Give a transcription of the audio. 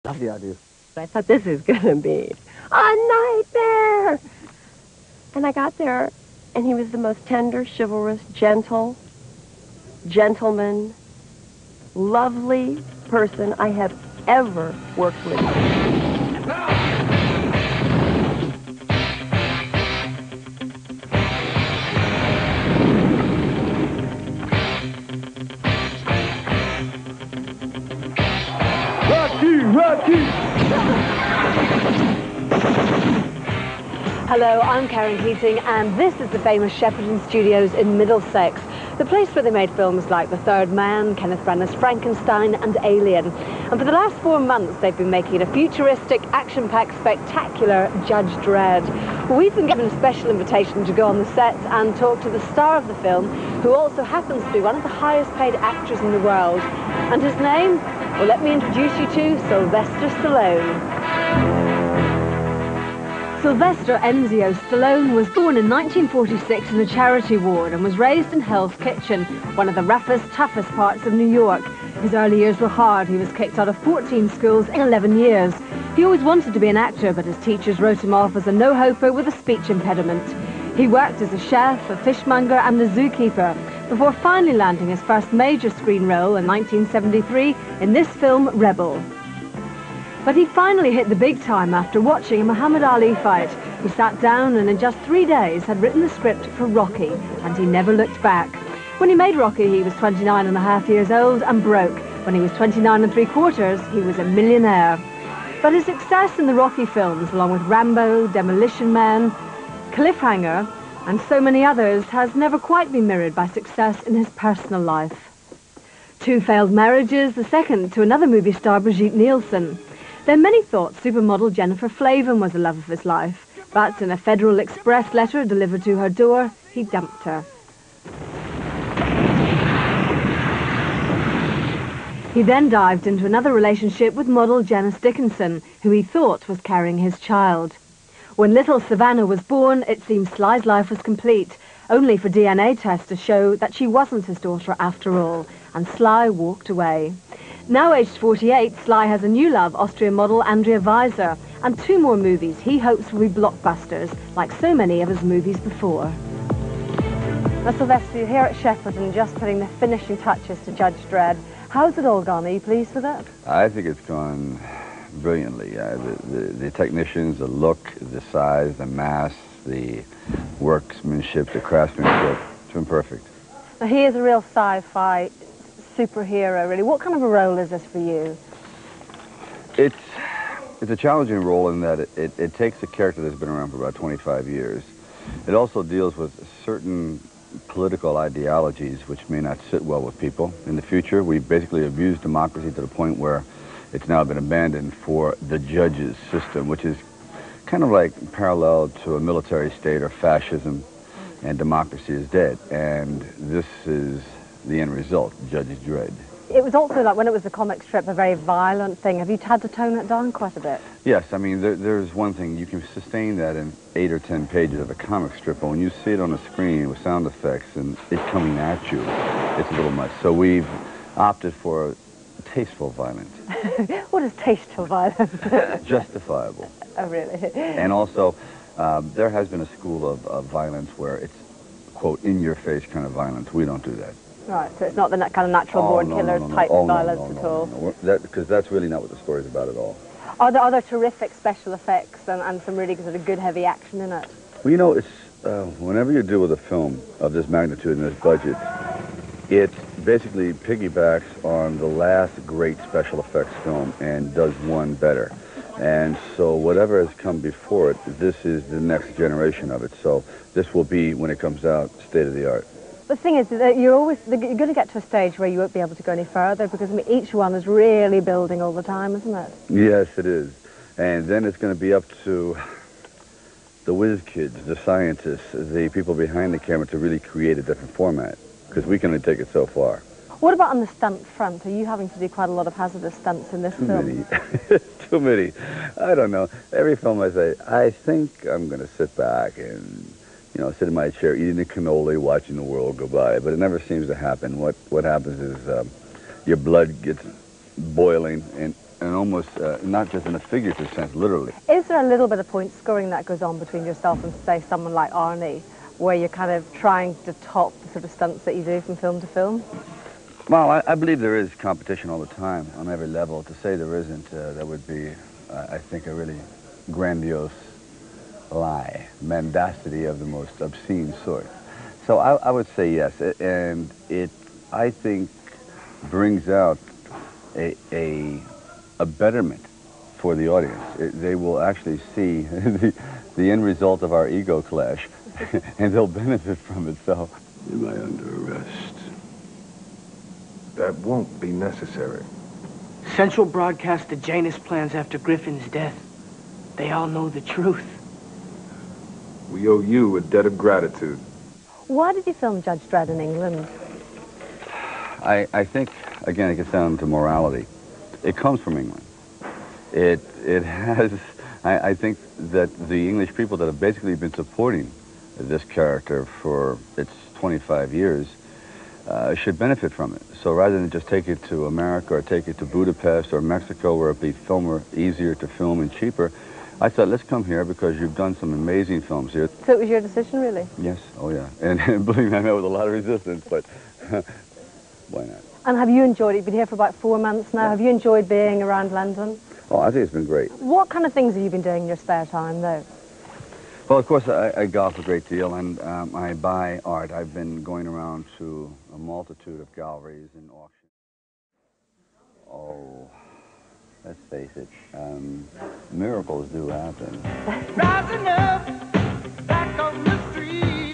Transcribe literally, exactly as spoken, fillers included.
Love the idea. I thought this is going to be a nightmare. And I got there, and he was the most tender, chivalrous, gentle, gentleman, lovely person I have ever worked with. Rocky, Rocky! Hello, I'm Karen Keating, and this is the famous Shepperton Studios in Middlesex, the place where they made films like The Third Man, Kenneth Branagh's Frankenstein and Alien. And for the last four months they've been making a futuristic, action-packed, spectacular Judge Dredd. Well, we've been given a special invitation to go on the set and talk to the star of the film, who also happens to be one of the highest paid actors in the world. And his name? Well, let me introduce you to Sylvester Stallone. Sylvester Enzio Stallone was born in nineteen forty-six in a charity ward and was raised in Hell's Kitchen, one of the roughest, toughest parts of New York. His early years were hard. He was kicked out of fourteen schools in eleven years. He always wanted to be an actor, but his teachers wrote him off as a no-hoper with a speech impediment. He worked as a chef, a fishmonger and a zookeeper, before finally landing his first major screen role in nineteen seventy-three in this film, Rebel. But he finally hit the big time after watching a Muhammad Ali fight. He sat down and in just three days had written the script for Rocky, and he never looked back. When he made Rocky, he was twenty-nine and a half years old and broke. When he was twenty-nine and three quarters, he was a millionaire. But his success in the Rocky films, along with Rambo, Demolition Man, Cliffhanger, and so many others, has never quite been mirrored by success in his personal life. Two failed marriages, the second to another movie star, Brigitte Nielsen. Then many thought supermodel Jennifer Flavin was the love of his life, but in a Federal Express letter delivered to her door, he dumped her. He then dived into another relationship with model Janice Dickinson, who he thought was carrying his child. When little Savannah was born, it seemed Sly's life was complete, only for D N A tests to show that she wasn't his daughter after all, and Sly walked away. Now aged forty-eight, Sly has a new love, Austrian model Andrea Weiser, and two more movies he hopes will be blockbusters, like so many of his movies before. Now, Sylvester, you're here at Shepperton just putting the finishing touches to Judge Dredd. How's it all gone? Are you pleased with it? I think it's gone brilliantly. Uh, the, the, the technicians, the look, the size, the mass, the workmanship, the craftsmanship, it's been perfect. Now, he is a real sci-fi superhero, really. What kind of a role is this for you? It's, it's a challenging role in that it, it, it takes a character that's been around for about twenty-five years. It also deals with certain political ideologies which may not sit well with people. In the future, we basically abused democracy to the point where it's now been abandoned for the judges system, which is kind of like parallel to a military state or fascism, and democracy is dead. And this is the end result, Judge Dredd. It was also, like, when it was a comic strip, a very violent thing. Have you had to tone it down quite a bit? Yes, I mean, there, there's one thing. You can sustain that in eight or ten pages of a comic strip, but when you see it on the screen with sound effects and it coming at you, it's a little much. So we've opted for tasteful violence. What is tasteful violence? Justifiable. Oh, really? And also, um, there has been a school of, of violence where it's, quote, in-your-face kind of violence. We don't do that. Right, so it's not the kind of natural-born oh, no, killers no, no, no. type oh, violence no, no, at no, all? No, no. That, because that's really not what the story's about at all. Are there other terrific special effects and, and some really sort of good heavy action in it? Well, you know, it's, uh, whenever you deal with a film of this magnitude and this budget, it basically piggybacks on the last great special effects film and does one better. And so whatever has come before it, this is the next generation of it. So this will be, when it comes out, state of the art. The thing is that you're always you're going to get to a stage where you won't be able to go any further, because I mean, each one is really building all the time, isn't it? Yes, it is. And then it's going to be up to the whiz kids, the scientists, the people behind the camera to really create a different format, because we can only take it so far. What about on the stunt front? Are you having to do quite a lot of hazardous stunts in this Too film? many. Too many. I don't know. Every film I say, I think I'm going to sit back and, you know, sit in my chair eating a cannoli, watching the world go by. But it never seems to happen. What, what happens is um, your blood gets boiling, and and almost uh, not just in a figurative sense, literally. Is there a little bit of point scoring that goes on between yourself and, say, someone like Arnie, where you're kind of trying to top the sort of stunts that you do from film to film? Well, I, I believe there is competition all the time on every level. To say there isn't, uh, that would be, uh, I think, a really grandiose lie, mendacity of the most obscene sort. So I, I would say yes, and it, I think, brings out a, a, a betterment for the audience. It, they will actually see the, the end result of our ego clash, and they'll benefit from it. So, am I under arrest? That won't be necessary. Central broadcast the Janus plans after Griffin's death. They all know the truth. We owe you a debt of gratitude. Why did you film Judge Dredd in England? I, I think, again, it gets down to morality. It comes from England. It, it has, I, I think that the English people that have basically been supporting this character for its twenty-five years uh, should benefit from it. So rather than just take it to America or take it to Budapest or Mexico where it'd be filmer easier to film and cheaper, I thought, let's come here because you've done some amazing films here. So it was your decision, really? Yes, oh yeah. And, and believe me, I met with a lot of resistance, but why not? And have you enjoyed it? You've been here for about four months now. Yeah. Have you enjoyed being around London? Oh, I think it's been great. What kind of things have you been doing in your spare time, though? Well, of course, I, I golf a great deal, and um, I buy art. I've been going around to a multitude of galleries and auctions. Oh, let's face it, um, miracles do happen. Rising up, back on the street.